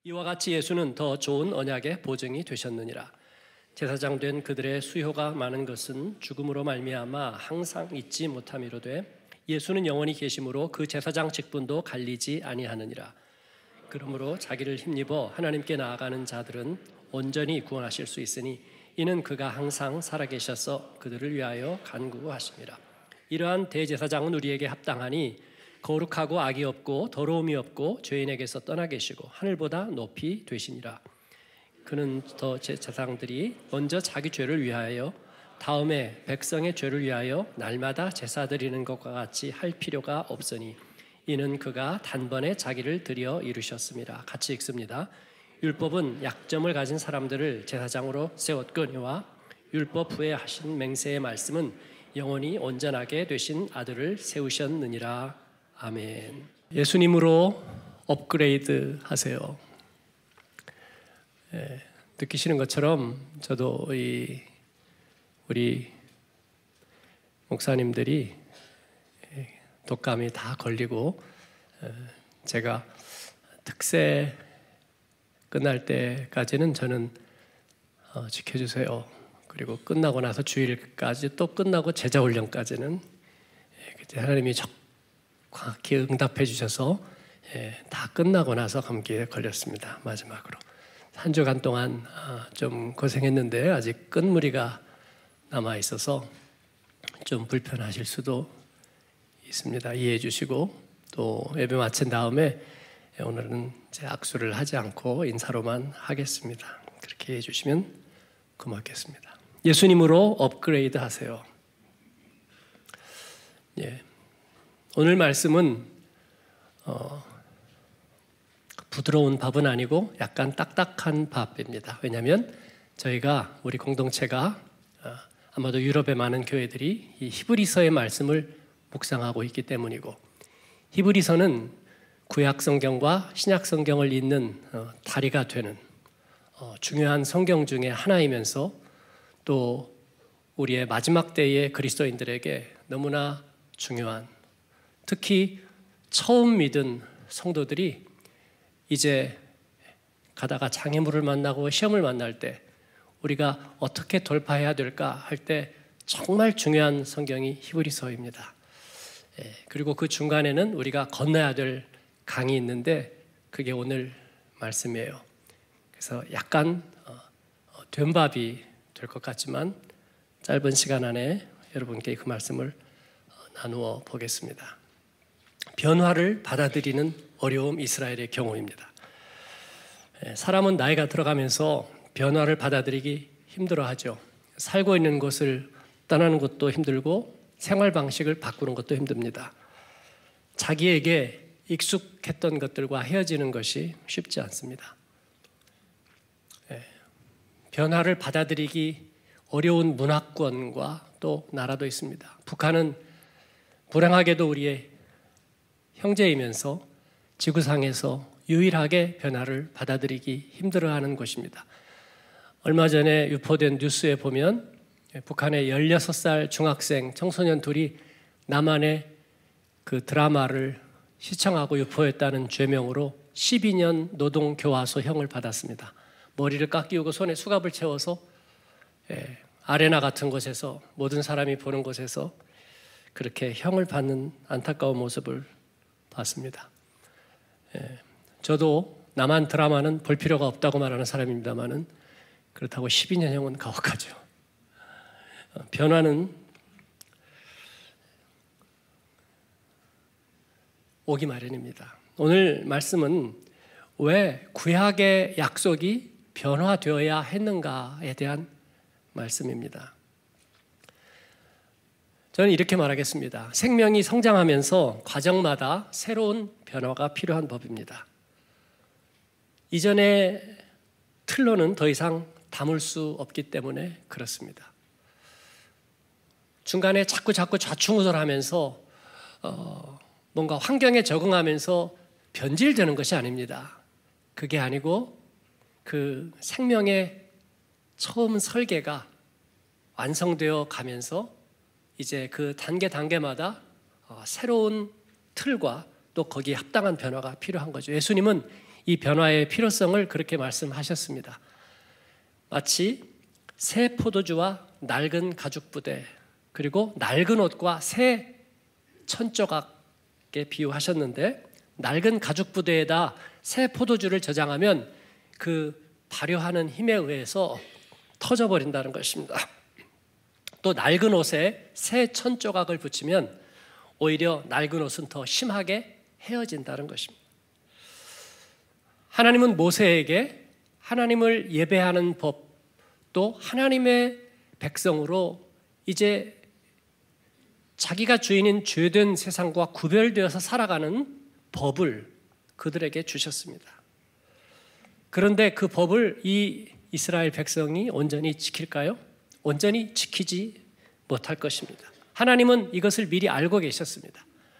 이와 같이 예수는 더 좋은 언약의 보증이 되셨느니라. 제사장 된 그들의 수효가 많은 것은 죽음으로 말미암아 항상 잊지 못함이로되 예수는 영원히 계심으로 그 제사장 직분도 갈리지 아니하느니라. 그러므로 자기를 힘입어 하나님께 나아가는 자들은 온전히 구원하실 수 있으니 이는 그가 항상 살아계셔서 그들을 위하여 간구하심이라. 이러한 대제사장은 우리에게 합당하니 거룩하고 악이 없고 더러움이 없고 죄인에게서 떠나 계시고 하늘보다 높이 되시니라. 그는 더 제사장들이 먼저 자기 죄를 위하여 다음에 백성의 죄를 위하여 날마다 제사 드리는 것과 같이 할 필요가 없으니 이는 그가 단번에 자기를 드려 이루셨습니다. 같이 읽습니다. 율법은 약점을 가진 사람들을 제사장으로 세웠거니와 율법 후에 하신 맹세의 말씀은 영원히 온전하게 되신 아들을 세우셨느니라. 아멘. 예수님으로 업그레이드 하세요. 느끼시는 것처럼 저도 우리 목사님들이 독감이 다 걸리고 제가 특세 끝날 때까지는 저는 지켜주세요. 그리고 끝나고 나서 주일까지 또 끝나고 제자훈련까지는 하나님이 정확히 응답해 주셔서 다 끝나고 나서 감기에 걸렸습니다. 마지막으로 한 주간 동안 좀 고생했는데 아직 끝무리가 남아 있어서 좀 불편하실 수도 있습니다. 이해해 주시고 또 예배 마친 다음에 오늘은 이제 악수를 하지 않고 인사로만 하겠습니다. 그렇게 해 주시면 고맙겠습니다. 예수님으로 업그레이드 하세요. 오늘 말씀은 부드러운 밥은 아니고 약간 딱딱한 밥입니다. 왜냐하면 저희가 우리 공동체가 아마도 유럽의 많은 교회들이 이 히브리서의 말씀을 묵상하고 있기 때문이고, 히브리서는 구약 성경과 신약 성경을 잇는 다리가 되는 중요한 성경 중에 하나이면서 또 우리의 마지막 때의 그리스도인들에게 너무나 중요한, 특히 처음 믿은 성도들이 이제 가다가 장애물을 만나고 시험을 만날 때 우리가 어떻게 돌파해야 될까 할 때 정말 중요한 성경이 히브리서입니다. 그리고 그 중간에는 우리가 건너야 될 강이 있는데 그게 오늘 말씀이에요. 그래서 약간 된밥이 될 것 같지만 짧은 시간 안에 여러분께 그 말씀을 나누어 보겠습니다. 변화를 받아들이는 어려움, 이스라엘의 경우입니다. 사람은 나이가 들어가면서 변화를 받아들이기 힘들어하죠. 살고 있는 곳을 떠나는 것도 힘들고 생활 방식을 바꾸는 것도 힘듭니다. 자기에게 익숙했던 것들과 헤어지는 것이 쉽지 않습니다. 변화를 받아들이기 어려운 문화권과 또 나라도 있습니다. 북한은 불행하게도 우리의 형제이면서 지구상에서 유일하게 변화를 받아들이기 힘들어하는 곳입니다. 얼마 전에 유포된 뉴스에 보면 북한의 16살 중학생 청소년 둘이 남한의 그 드라마를 시청하고 유포했다는 죄명으로 12년 노동교화소형을 받았습니다. 머리를 깎이우고 손에 수갑을 채워서 아레나 같은 곳에서 모든 사람이 보는 곳에서 그렇게 형을 받는 안타까운 모습을 봤습니다. 저도 남한 드라마는 볼 필요가 없다고 말하는 사람입니다만은 그렇다고 12년형은 가혹하죠. 변화는 오기 마련입니다. 오늘 말씀은 왜 구약의 약속이 변화되어야 했는가에 대한 말씀입니다. 저는 이렇게 말하겠습니다. 생명이 성장하면서 과정마다 새로운 변화가 필요한 법입니다. 이전의 틀로는 더 이상 담을 수 없기 때문에 그렇습니다. 중간에 자꾸 좌충우돌하면서 뭔가 환경에 적응하면서 변질되는 것이 아닙니다. 그게 아니고 그 생명의 처음 설계가 완성되어 가면서 이제 그 단계마다 새로운 틀과 또 거기에 합당한 변화가 필요한 거죠. 예수님은 이 변화의 필요성을 그렇게 말씀하셨습니다. 마치 새 포도주와 낡은 가죽 부대, 그리고 낡은 옷과 새 천조각에 비유하셨는데, 낡은 가죽 부대에다 새 포도주를 저장하면 그 발효하는 힘에 의해서 터져버린다는 것입니다. 또 낡은 옷에 새 천조각을 붙이면 오히려 낡은 옷은 더 심하게 헤어진다는 것입니다. 하나님은 모세에게 하나님을 예배하는 법, 또 하나님의 백성으로 이제 자기가 주인인 죄된 세상과 구별되어서 살아가는 법을 그들에게 주셨습니다. 그런데 그 법을 이 이스라엘 백성이 온전히 지킬까요? 온전히 지키지 못할 것입니다. 하나님은 이것을 미리 알고 계셨습니다.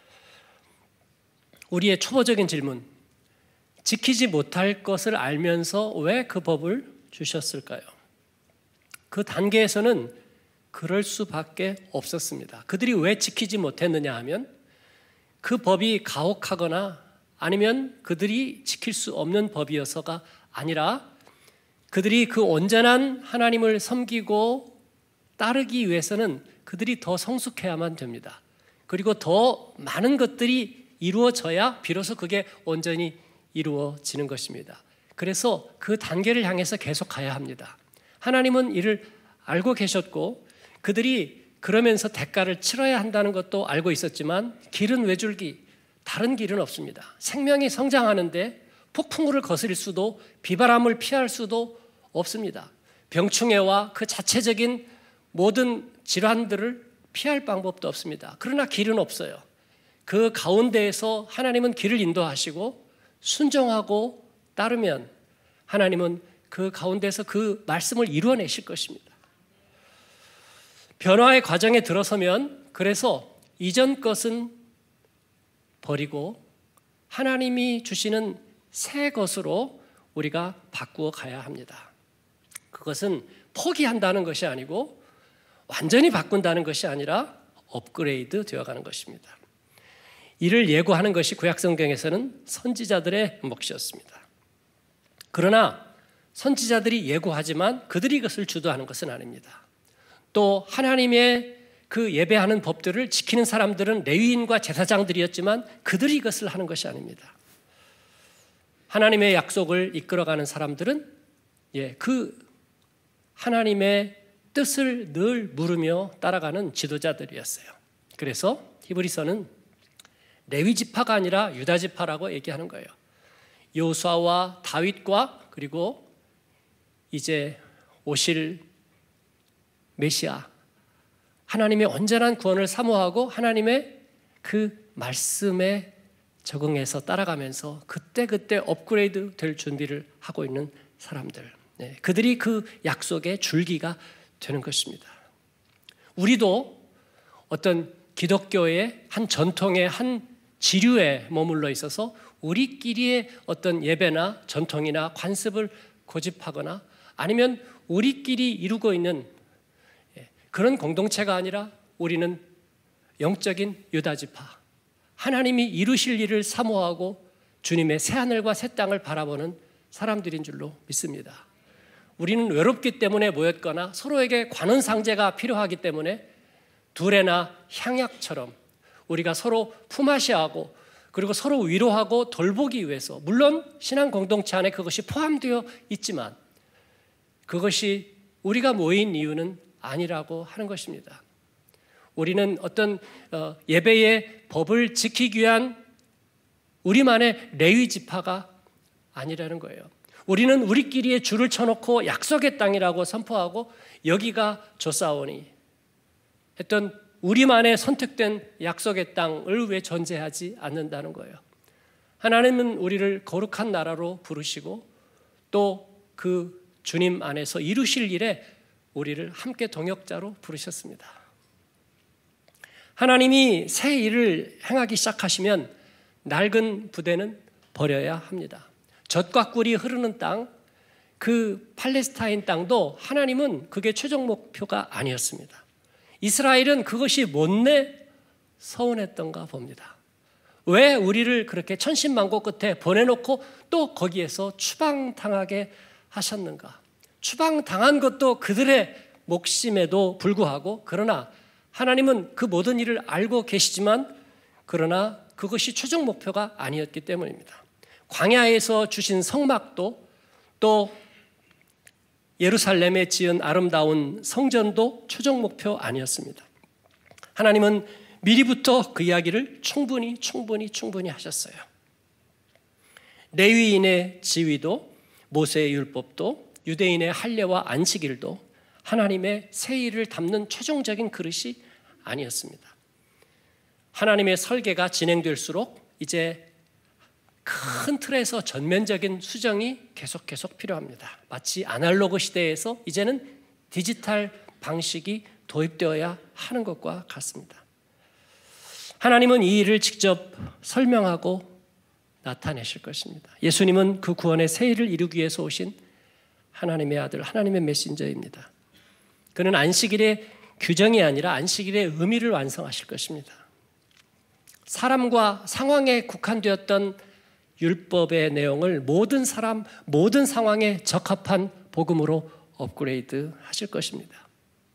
우리의 초보적인 질문, 지키지 못할 것을 알면서 왜 그 법을 주셨을까요? 그 단계에서는 그럴 수밖에 없었습니다. 그들이 왜 지키지 못했느냐 하면 그 법이 가혹하거나 아니면 그들이 지킬 수 없는 법이어서가 아니라 그들이 그 온전한 하나님을 섬기고 따르기 위해서는 그들이 더 성숙해야만 됩니다. 그리고 더 많은 것들이 이루어져야 비로소 그게 온전히 이루어지는 것입니다. 그래서 그 단계를 향해서 계속 가야 합니다. 하나님은 이를 알고 계셨고 그들이 그러면서 대가를 치러야 한다는 것도 알고 있었지만 길은 외줄기, 다른 길은 없습니다. 생명이 성장하는데 폭풍우를 거스릴 수도 비바람을 피할 수도 없습니다. 병충해와 그 자체적인 모든 질환들을 피할 방법도 없습니다. 그러나 길은 없어요. 그 가운데에서 하나님은 길을 인도하시고 순종하고 따르면 하나님은 그 가운데서 그 말씀을 이루어내실 것입니다. 변화의 과정에 들어서면 그래서 이전 것은 버리고 하나님이 주시는 새 것으로 우리가 바꾸어 가야 합니다. 그것은 포기한다는 것이 아니고 완전히 바꾼다는 것이 아니라 업그레이드 되어가는 것입니다. 이를 예고하는 것이 구약성경에서는 선지자들의 몫이었습니다. 그러나 선지자들이 예고하지만 그들이 이것을 주도하는 것은 아닙니다. 또 하나님의 그 예배하는 법들을 지키는 사람들은 레위인과 제사장들이었지만 그들이 이것을 하는 것이 아닙니다. 하나님의 약속을 이끌어가는 사람들은 그 하나님의 뜻을 늘 물으며 따라가는 지도자들이었어요. 그래서 히브리서는 레위 지파가 아니라 유다 지파라고 얘기하는 거예요. 여호수아와 다윗과 그리고 이제 오실 메시아, 하나님의 온전한 구원을 사모하고 하나님의 그 말씀에 적응해서 따라가면서 그때그때 업그레이드 될 준비를 하고 있는 사람들, 그들이 그 약속의 줄기가 되는 것입니다. 우리도 어떤 기독교의 한 전통의 한 지류에 머물러 있어서 우리끼리의 어떤 예배나 전통이나 관습을 고집하거나 아니면 우리끼리 이루고 있는 그런 공동체가 아니라 우리는 영적인 유다지파, 하나님이 이루실 일을 사모하고 주님의 새하늘과 새 땅을 바라보는 사람들인 줄로 믿습니다. 우리는 외롭기 때문에 모였거나 서로에게 관원상제가 필요하기 때문에 두레나 향약처럼 우리가 서로 품앗이하고 그리고 서로 위로하고 돌보기 위해서, 물론 신앙 공동체 안에 그것이 포함되어 있지만 그것이 우리가 모인 이유는 아니라고 하는 것입니다. 우리는 어떤 예배의 법을 지키기 위한 우리만의 레위 지파가 아니라는 거예요. 우리는 우리끼리의 줄을 쳐놓고 약속의 땅이라고 선포하고 여기가 조사오니 했던 우리만의 선택된 약속의 땅을 왜 존재하지 않는다는 거예요. 하나님은 우리를 거룩한 나라로 부르시고 또 그 주님 안에서 이루실 일에 우리를 함께 동역자로 부르셨습니다. 하나님이 새 일을 행하기 시작하시면 낡은 부대는 버려야 합니다. 젖과 꿀이 흐르는 땅, 그 팔레스타인 땅도 하나님은 그게 최종 목표가 아니었습니다. 이스라엘은 그것이 못내 서운했던가 봅니다. 왜 우리를 그렇게 천신만고 끝에 보내놓고 또 거기에서 추방당하게 하셨는가? 추방당한 것도 그들의 목심에도 불구하고, 그러나 하나님은 그 모든 일을 알고 계시지만 그러나 그것이 최종 목표가 아니었기 때문입니다. 광야에서 주신 성막도 또 예루살렘에 지은 아름다운 성전도 최종 목표 아니었습니다. 하나님은 미리부터 그 이야기를 충분히 하셨어요. 레위인의 지위도, 모세의 율법도, 유대인의 할례와 안식일도 하나님의 새 일을 담는 최종적인 그릇이 아니었습니다. 하나님의 설계가 진행될수록 이제 큰 틀에서 전면적인 수정이 계속 필요합니다. 마치 아날로그 시대에서 이제는 디지털 방식이 도입되어야 하는 것과 같습니다. 하나님은 이 일을 직접 설명하고 나타내실 것입니다. 예수님은 그 구원의 새 일을 이루기 위해서 오신 하나님의 아들, 하나님의 메신저입니다. 그는 안식일의 규정이 아니라 안식일의 의미를 완성하실 것입니다. 사람과 상황에 국한되었던 율법의 내용을 모든 사람, 모든 상황에 적합한 복음으로 업그레이드 하실 것입니다.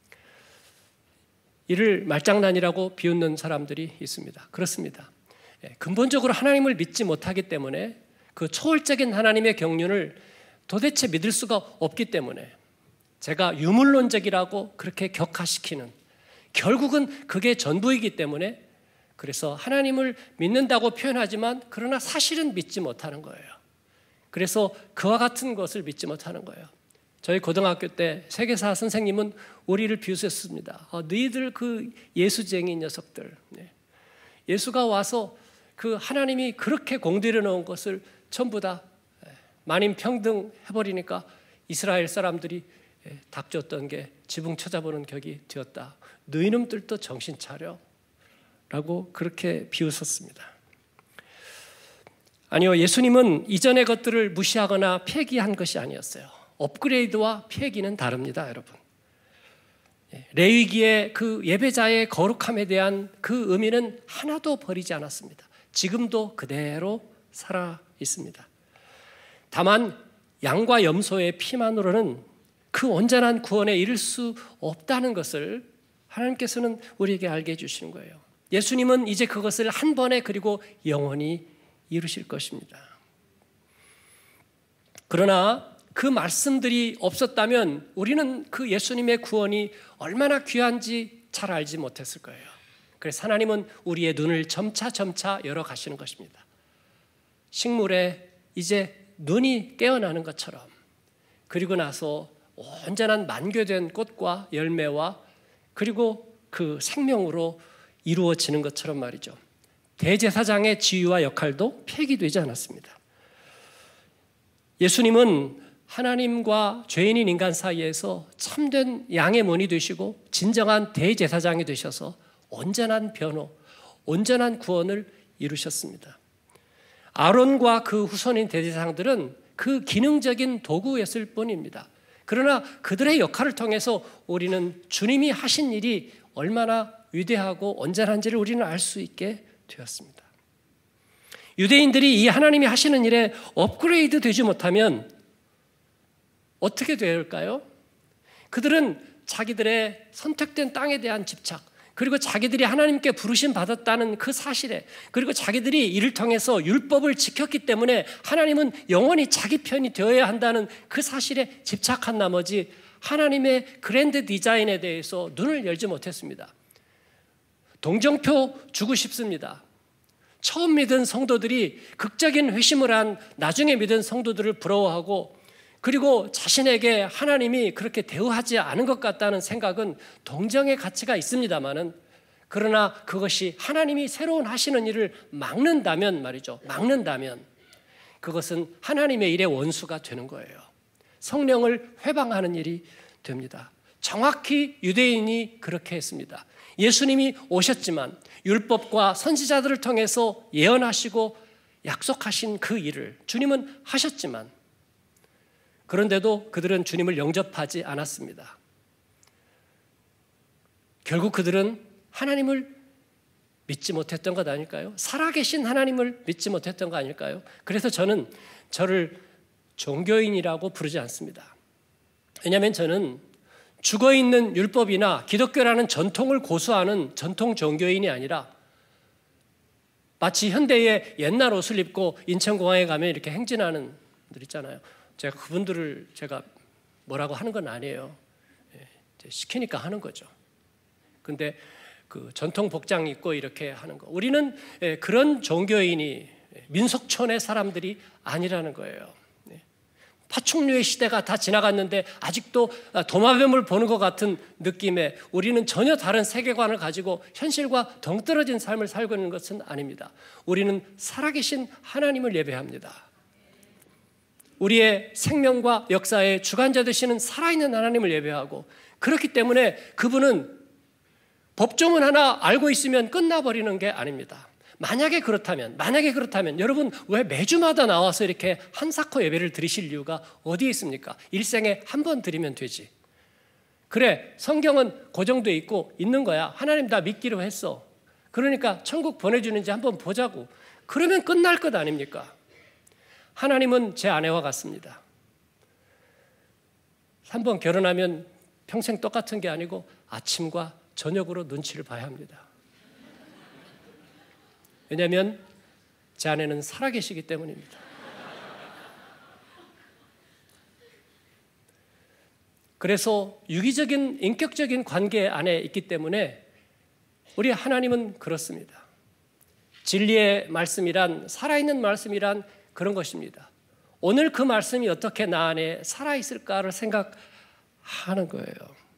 이를 말장난이라고 비웃는 사람들이 있습니다. 그렇습니다. 근본적으로 하나님을 믿지 못하기 때문에 그 초월적인 하나님의 경륜을 도대체 믿을 수가 없기 때문에 제가 유물론적이라고 그렇게 격하시키는, 결국은 그게 전부이기 때문에 그래서 하나님을 믿는다고 표현하지만 그러나 사실은 믿지 못하는 거예요. 그래서 그와 같은 것을 믿지 못하는 거예요. 저희 고등학교 때 세계사 선생님은 우리를 비웃었습니다. 너희들 그 예수쟁이 녀석들. 예수가 와서 그 하나님이 그렇게 공들여 놓은 것을 전부 다 만인평등 해버리니까 이스라엘 사람들이 닥쳤던 게 지붕 쳐다보는 격이 되었다. 너희 놈들도 정신 차려 라고 그렇게 비웃었습니다. 아니요, 예수님은 이전의 것들을 무시하거나 폐기한 것이 아니었어요. 업그레이드와 폐기는 다릅니다, 여러분. 레위기의 그 예배자의 거룩함에 대한 그 의미는 하나도 버리지 않았습니다. 지금도 그대로 살아 있습니다. 다만 양과 염소의 피만으로는 그 온전한 구원에 이를 수 없다는 것을 하나님께서는 우리에게 알게 해주시는 거예요. 예수님은 이제 그것을 한 번에 그리고 영원히 이루실 것입니다. 그러나 그 말씀들이 없었다면 우리는 그 예수님의 구원이 얼마나 귀한지 잘 알지 못했을 거예요. 그래서 하나님은 우리의 눈을 점차 열어가시는 것입니다. 식물에 이제 눈이 깨어나는 것처럼, 그리고 나서 온전한 만개된 꽃과 열매와 그리고 그 생명으로 이루어지는 것처럼 말이죠. 대제사장의 지위와 역할도 폐기되지 않았습니다. 예수님은 하나님과 죄인인 인간 사이에서 참된 양의 문이 되시고 진정한 대제사장이 되셔서 온전한 변호, 온전한 구원을 이루셨습니다. 아론과 그 후손인 대제사장들은 그 기능적인 도구였을 뿐입니다. 그러나 그들의 역할을 통해서 우리는 주님이 하신 일이 얼마나 위대하고 온전한지를 우리는 알 수 있게 되었습니다. 유대인들이 이 하나님이 하시는 일에 업그레이드 되지 못하면 어떻게 될까요? 그들은 자기들의 선택된 땅에 대한 집착, 그리고 자기들이 하나님께 부르심 받았다는 그 사실에, 그리고 자기들이 이를 통해서 율법을 지켰기 때문에 하나님은 영원히 자기 편이 되어야 한다는 그 사실에 집착한 나머지 하나님의 그랜드 디자인에 대해서 눈을 열지 못했습니다. 동정표 주고 싶습니다. 처음 믿은 성도들이 극적인 회심을 한 나중에 믿은 성도들을 부러워하고, 그리고 자신에게 하나님이 그렇게 대우하지 않은 것 같다는 생각은 동정의 가치가 있습니다만은, 그러나 그것이 하나님이 새로운 하시는 일을 막는다면 말이죠. 막는다면 그것은 하나님의 일의 원수가 되는 거예요. 성령을 회방하는 일이 됩니다. 정확히 유대인이 그렇게 했습니다. 예수님이 오셨지만 율법과 선지자들을 통해서 예언하시고 약속하신 그 일을 주님은 하셨지만, 그런데도 그들은 주님을 영접하지 않았습니다. 결국 그들은 하나님을 믿지 못했던 것 아닐까요? 살아계신 하나님을 믿지 못했던 거 아닐까요? 그래서 저는 저를 종교인이라고 부르지 않습니다. 왜냐하면 저는 죽어있는 율법이나 기독교라는 전통을 고수하는 전통 종교인이 아니라 마치 현대의 옛날 옷을 입고 인천공항에 가면 이렇게 행진하는 분들 있잖아요. 제가 그분들을 제가 뭐라고 하는 건 아니에요. 시키니까 하는 거죠. 근데 그 전통 복장 입고 이렇게 하는 거. 우리는 그런 종교인이 민속촌의 사람들이 아니라는 거예요. 파충류의 시대가 다 지나갔는데 아직도 도마뱀을 보는 것 같은 느낌에 우리는 전혀 다른 세계관을 가지고 현실과 동떨어진 삶을 살고 있는 것은 아닙니다. 우리는 살아계신 하나님을 예배합니다. 우리의 생명과 역사의 주관자 되시는 살아있는 하나님을 예배하고, 그렇기 때문에 그분은 법조문 하나 알고 있으면 끝나버리는 게 아닙니다. 만약에 그렇다면 여러분 왜 매주마다 나와서 이렇게 한사코 예배를 드리실 이유가 어디에 있습니까? 일생에 한 번 드리면 되지. 그래, 성경은 고정돼 있고 있는 거야. 하나님 나 믿기로 했어. 그러니까 천국 보내주는지 한번 보자고. 그러면 끝날 것 아닙니까? 하나님은 제 아내와 같습니다. 한 번 결혼하면 평생 똑같은 게 아니고 아침과 저녁으로 눈치를 봐야 합니다. 왜냐하면 제 아내는 살아계시기 때문입니다. 그래서 유기적인 인격적인 관계 안에 있기 때문에 우리 하나님은 그렇습니다. 진리의 말씀이란, 살아있는 말씀이란 그런 것입니다. 오늘 그 말씀이 어떻게 나 안에 살아있을까를 생각하는 거예요.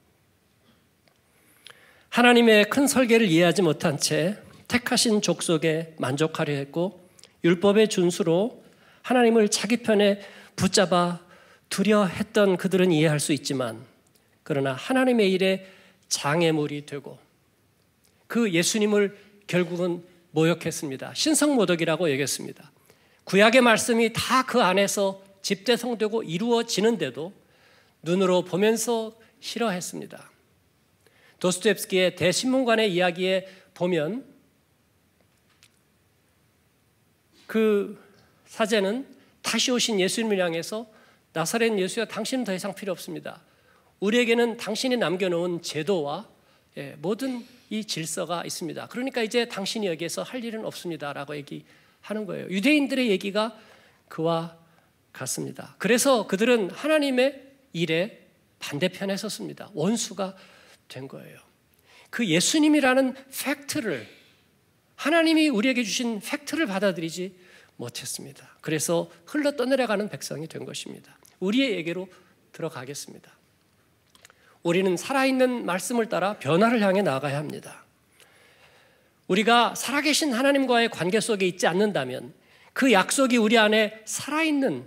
하나님의 큰 설계를 이해하지 못한 채 택하신 족속에 만족하려 했고, 율법의 준수로 하나님을 자기 편에 붙잡아 두려 했던 그들은 이해할 수 있지만, 그러나 하나님의 일에 장애물이 되고 그 예수님을 결국은 모욕했습니다. 신성모독이라고 얘기했습니다. 구약의 말씀이 다 그 안에서 집대성되고 이루어지는데도 눈으로 보면서 싫어했습니다. 도스토옙스키의 대신문관의 이야기에 보면 그 사제는 다시 오신 예수님을 향해서 나사렛 예수야, 당신은 더 이상 필요 없습니다. 우리에게는 당신이 남겨놓은 제도와 모든 이 질서가 있습니다. 그러니까 이제 당신이 여기에서 할 일은 없습니다라고 얘기하는 거예요. 유대인들의 얘기가 그와 같습니다. 그래서 그들은 하나님의 일에 반대편에 섰습니다. 원수가 된 거예요. 그 예수님이라는 팩트를, 하나님이 우리에게 주신 팩트를 받아들이지 못했습니다. 그래서 흘러 떠내려가는 백성이 된 것입니다. 우리의 얘기로 들어가겠습니다. 우리는 살아있는 말씀을 따라 변화를 향해 나아가야 합니다. 우리가 살아계신 하나님과의 관계 속에 있지 않는다면, 그 약속이 우리 안에 살아있는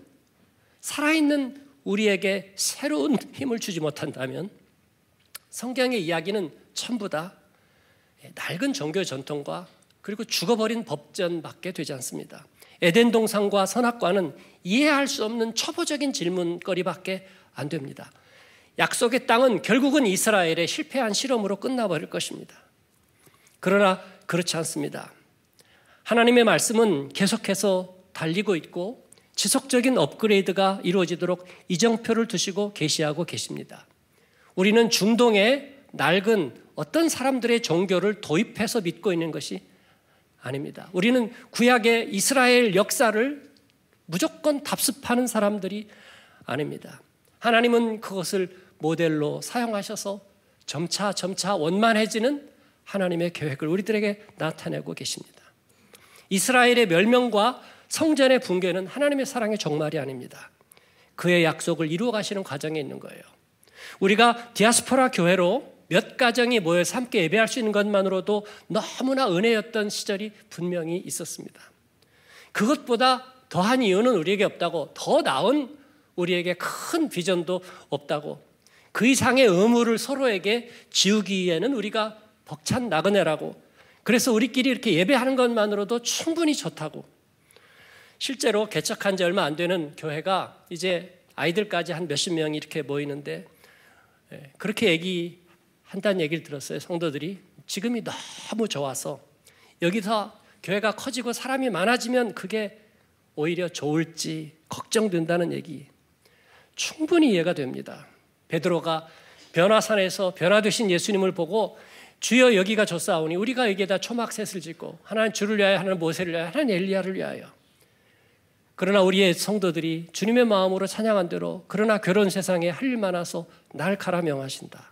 우리에게 새로운 힘을 주지 못한다면 성경의 이야기는 전부 다 낡은 종교 전통과 그리고 죽어버린 법전밖에 되지 않습니다. 에덴 동산과 선악과는 이해할 수 없는 초보적인 질문거리밖에 안 됩니다. 약속의 땅은 결국은 이스라엘의 실패한 실험으로 끝나버릴 것입니다. 그러나 그렇지 않습니다. 하나님의 말씀은 계속해서 달리고 있고 지속적인 업그레이드가 이루어지도록 이정표를 두시고 계시하고 계십니다. 우리는 중동의 낡은 어떤 사람들의 종교를 도입해서 믿고 있는 것이 아닙니다. 우리는 구약의 이스라엘 역사를 무조건 답습하는 사람들이 아닙니다. 하나님은 그것을 모델로 사용하셔서 점차 원만해지는 하나님의 계획을 우리들에게 나타내고 계십니다. 이스라엘의 멸망과 성전의 붕괴는 하나님의 사랑의 종말이 아닙니다. 그의 약속을 이루어 가시는 과정에 있는 거예요. 우리가 디아스포라 교회로 몇 가정이 모여서 함께 예배할 수 있는 것만으로도 너무나 은혜였던 시절이 분명히 있었습니다. 그것보다 더한 이유는 우리에게 없다고, 더 나은 우리에게 큰 비전도 없다고, 그 이상의 의무를 서로에게 지우기에는 우리가 벅찬 나그네라고, 그래서 우리끼리 이렇게 예배하는 것만으로도 충분히 좋다고. 실제로 개척한 지 얼마 안 되는 교회가 이제 아이들까지 한 몇십 명이 이렇게 모이는데, 그렇게 얘기한다는 얘기를 들었어요. 성도들이 지금이 너무 좋아서 여기서 교회가 커지고 사람이 많아지면 그게 오히려 좋을지 걱정된다는 얘기 충분히 이해가 됩니다. 베드로가 변화산에서 변화되신 예수님을 보고 주여 여기가 좋사오니 우리가 여기에다 초막셋을 짓고 하나는 주를 위하여 하나는 모세를 위하여 하나는 엘리야를 위하여. 그러나 우리의 성도들이 주님의 마음으로 찬양한 대로 그러나 괴로운 세상에 할 일 많아서 날 가라 명하신다.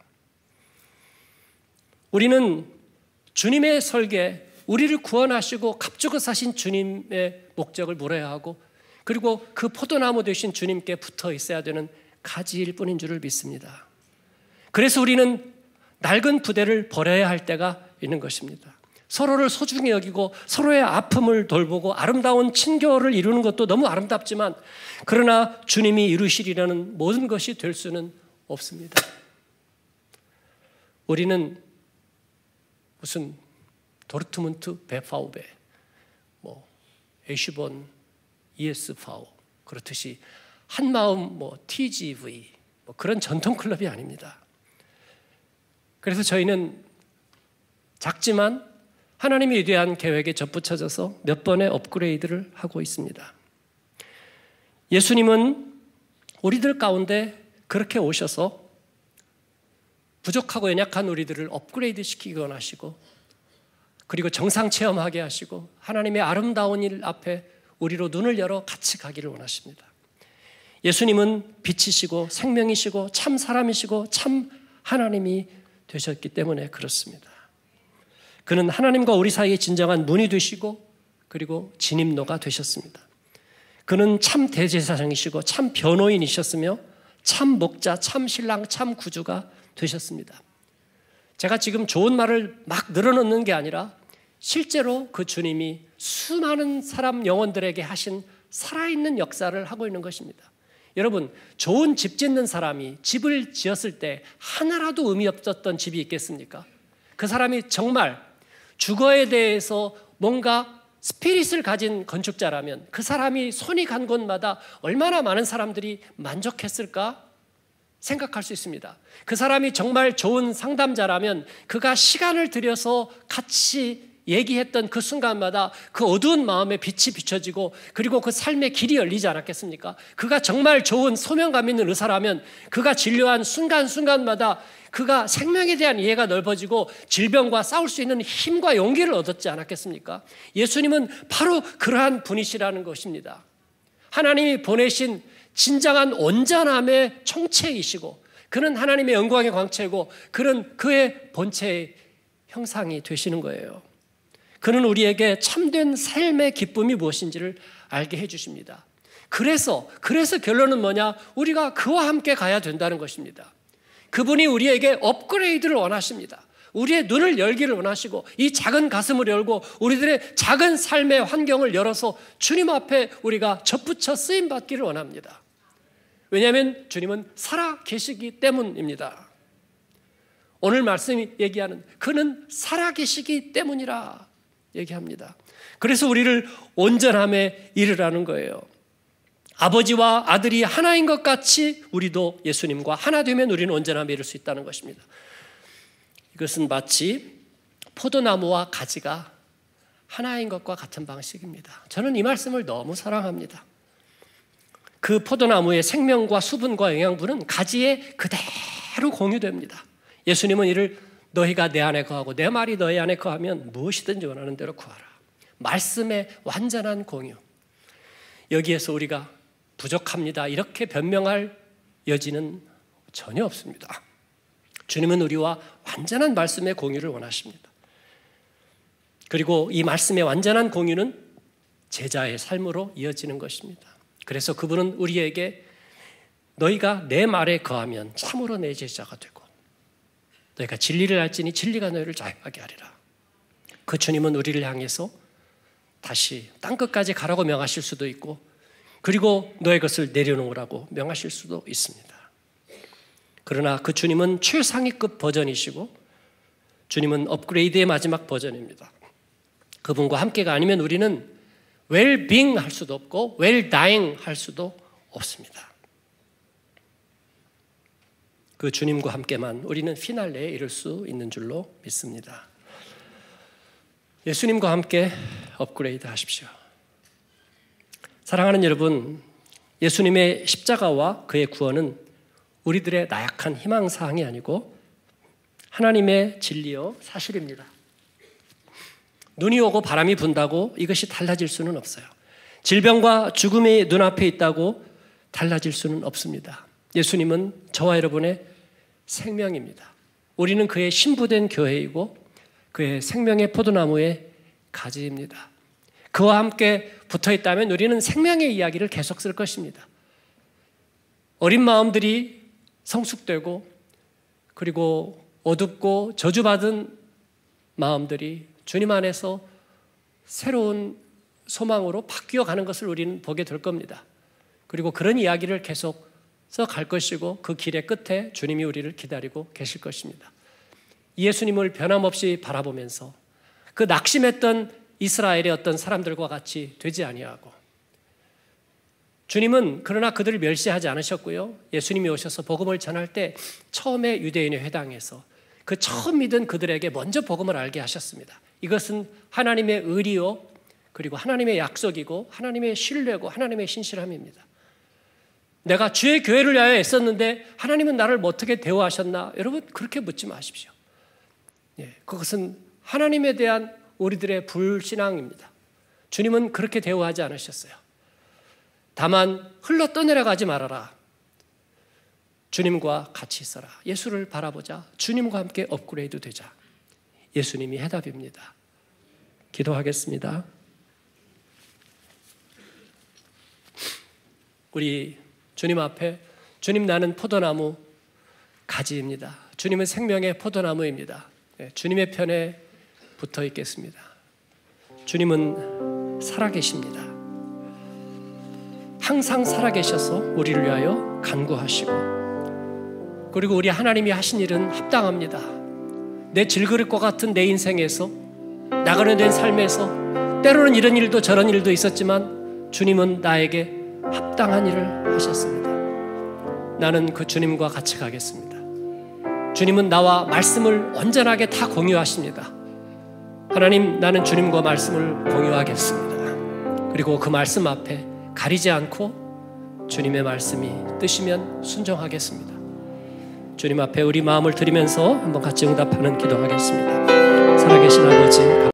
우리는 주님의 설계, 우리를 구원하시고 값주고 사신 주님의 목적을 물어야 하고 그리고 그 포도나무 되신 주님께 붙어 있어야 되는 가지일 뿐인 줄을 믿습니다. 그래서 우리는 낡은 부대를 버려야 할 때가 있는 것입니다. 서로를 소중히 여기고 서로의 아픔을 돌보고 아름다운 친교를 이루는 것도 너무 아름답지만 그러나 주님이 이루시리라는 모든 것이 될 수는 없습니다. 우리는 무슨 도르트문트 베파우베, 에슈본 ESV 그렇듯이 한마음 TGV 그런 전통 클럽이 아닙니다. 그래서 저희는 작지만 하나님의 위대한 계획에 접붙여져서 몇 번의 업그레이드를 하고 있습니다. 예수님은 우리들 가운데 그렇게 오셔서 부족하고 연약한 우리들을 업그레이드 시키기 원하시고 그리고 정상 체험하게 하시고 하나님의 아름다운 일 앞에 우리로 눈을 열어 같이 가기를 원하십니다. 예수님은 빛이시고 생명이시고 참 사람이시고 참 하나님이 되셨기 때문에 그렇습니다. 그는 하나님과 우리 사이의 진정한 문이 되시고 그리고 진입로가 되셨습니다. 그는 참 대제사장이시고 참 변호인이셨으며 참 목자, 참 신랑, 참 구주가 되셨습니다. 제가 지금 좋은 말을 막 늘어놓는 게 아니라 실제로 그 주님이 수많은 사람 영혼들에게 하신 살아있는 역사를 하고 있는 것입니다. 여러분, 좋은 집 짓는 사람이 집을 지었을 때 하나라도 의미 없었던 집이 있겠습니까? 그 사람이 정말 주거에 대해서 뭔가 스피릿을 가진 건축자라면 그 사람이 손이 간 곳마다 얼마나 많은 사람들이 만족했을까 생각할 수 있습니다. 그 사람이 정말 좋은 상담자라면 그가 시간을 들여서 같이 얘기했던 그 순간마다 그 어두운 마음에 빛이 비춰지고 그리고 그 삶의 길이 열리지 않았겠습니까? 그가 정말 좋은 소명감 있는 의사라면 그가 진료한 순간순간마다 그가 생명에 대한 이해가 넓어지고 질병과 싸울 수 있는 힘과 용기를 얻었지 않았겠습니까? 예수님은 바로 그러한 분이시라는 것입니다. 하나님이 보내신 진정한 온전함의 총체이시고 그는 하나님의 영광의 광채고 그는 그의 본체의 형상이 되시는 거예요. 그는 우리에게 참된 삶의 기쁨이 무엇인지를 알게 해주십니다. 그래서 결론은 뭐냐? 우리가 그와 함께 가야 된다는 것입니다. 그분이 우리에게 업그레이드를 원하십니다. 우리의 눈을 열기를 원하시고 이 작은 가슴을 열고 우리들의 작은 삶의 환경을 열어서 주님 앞에 우리가 접붙여 쓰임받기를 원합니다. 왜냐하면 주님은 살아 계시기 때문입니다. 오늘 말씀이 얘기하는 그는 살아 계시기 때문이라 얘기합니다. 그래서 우리를 온전함에 이르라는 거예요. 아버지와 아들이 하나인 것 같이 우리도 예수님과 하나 되면 우리는 온전함에 이를 수 있다는 것입니다. 이것은 마치 포도나무와 가지가 하나인 것과 같은 방식입니다. 저는 이 말씀을 너무 사랑합니다. 그 포도나무의 생명과 수분과 영양분은 가지에 그대로 공유됩니다. 예수님은 이를 너희가 내 안에 거하고 내 말이 너희 안에 거하면 무엇이든지 원하는 대로 구하라. 말씀의 완전한 공유. 여기에서 우리가 부족합니다 이렇게 변명할 여지는 전혀 없습니다. 주님은 우리와 완전한 말씀의 공유를 원하십니다. 그리고 이 말씀의 완전한 공유는 제자의 삶으로 이어지는 것입니다. 그래서 그분은 우리에게 너희가 내 말에 거하면 참으로 내 제자가 되고 너희가 진리를 알지니 진리가 너희를 자유하게 하리라. 그 주님은 우리를 향해서 다시 땅끝까지 가라고 명하실 수도 있고 그리고 너의 것을 내려놓으라고 명하실 수도 있습니다. 그러나 그 주님은 최상위급 버전이시고 주님은 업그레이드의 마지막 버전입니다. 그분과 함께가 아니면 우리는 웰빙 할 수도 없고 웰다잉 할 수도 없습니다. 그 주님과 함께만 우리는 피날레에 이를 수 있는 줄로 믿습니다. 예수님과 함께 업그레이드 하십시오. 사랑하는 여러분, 예수님의 십자가와 그의 구원은 우리들의 나약한 희망사항이 아니고 하나님의 진리요 사실입니다. 눈이 오고 바람이 분다고 이것이 달라질 수는 없어요. 질병과 죽음이 눈앞에 있다고 달라질 수는 없습니다. 예수님은 저와 여러분의 생명입니다. 우리는 그의 신부된 교회이고 그의 생명의 포도나무의 가지입니다. 그와 함께 붙어있다면 우리는 생명의 이야기를 계속 쓸 것입니다. 어린 마음들이 성숙되고 그리고 어둡고 저주받은 마음들이 주님 안에서 새로운 소망으로 바뀌어가는 것을 우리는 보게 될 겁니다. 그리고 그런 이야기를 계속 써갈 것이고 그 길의 끝에 주님이 우리를 기다리고 계실 것입니다. 예수님을 변함없이 바라보면서 그 낙심했던 이스라엘의 어떤 사람들과 같이 되지 아니하고, 주님은 그러나 그들을 멸시하지 않으셨고요, 예수님이 오셔서 복음을 전할 때 처음에 유대인의 회당에서 그 처음 믿은 그들에게 먼저 복음을 알게 하셨습니다. 이것은 하나님의 의리요 그리고 하나님의 약속이고 하나님의 신뢰고 하나님의 신실함입니다. 내가 주의 교회를 위하여 애썼는데 하나님은 나를 어떻게 대우하셨나? 여러분, 그렇게 묻지 마십시오. 그것은 하나님에 대한 우리들의 불신앙입니다. 주님은 그렇게 대우하지 않으셨어요. 다만 흘러 떠내려가지 말아라. 주님과 같이 있어라. 예수를 바라보자. 주님과 함께 업그레이드 되자. 예수님이 해답입니다. 기도하겠습니다. 우리 주님 앞에, 주님, 나는 포도나무 가지입니다. 주님은 생명의 포도나무입니다. 주님의 편에 붙어 있겠습니다. 주님은 살아계십니다. 항상 살아계셔서 우리를 위하여 간구하시고, 그리고 우리 하나님이 하신 일은 합당합니다. 내 질그릇과 같은 내 인생에서, 나가는 된 삶에서 때로는 이런 일도 저런 일도 있었지만 주님은 나에게 합당한 일을 하셨습니다. 나는 그 주님과 같이 가겠습니다. 주님은 나와 말씀을 온전하게 다 공유하십니다. 하나님, 나는 주님과 말씀을 공유하겠습니다. 그리고 그 말씀 앞에 가리지 않고 주님의 말씀이 뜻이면 순종하겠습니다. 주님 앞에 우리 마음을 드리면서 한번 같이 응답하는 기도하겠습니다. 살아계신 아버지,